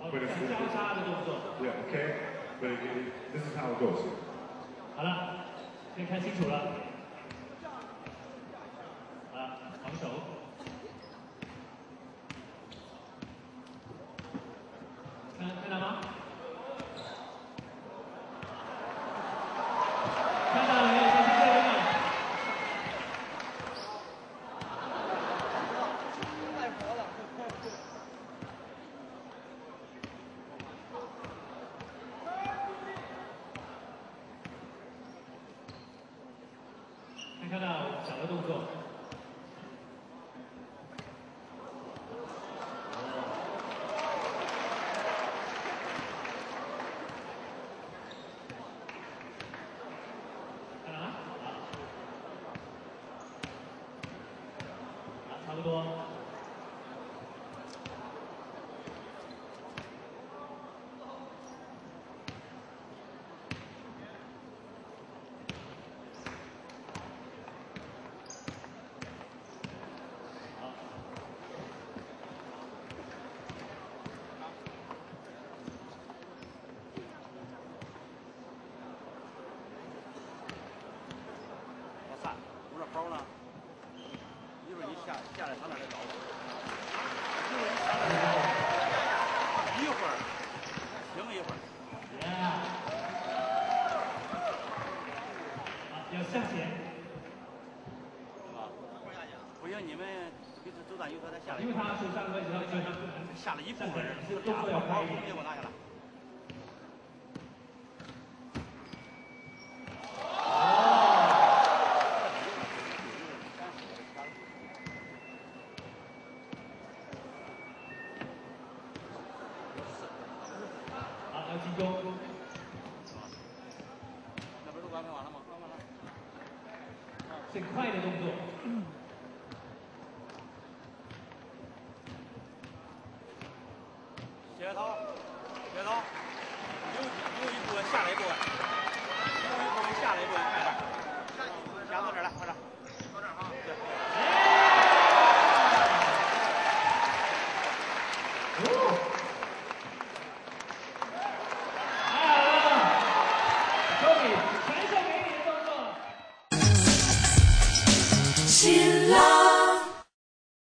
but it's 交叉的动作。 Yeah, okay, but this is how it goes. 好了，先看清楚了。啊，防守。看到吗？看到了没有？先去这边。 太活了。 看到小的动作。看到吗？好，差不多。 包呢？一会儿你下来他那来找我。一会儿，停一会儿。 要向前。 啊，不行，你们彼此走单，有时候他下来。 因为他是上个位置，他下了一部分人， 这个动作要快一点。 给我拿下来。 要进攻。 那边都安排完了吗？安排完了。 是快的动作。 接头，接头，有一步下来一步，有一步下来一步。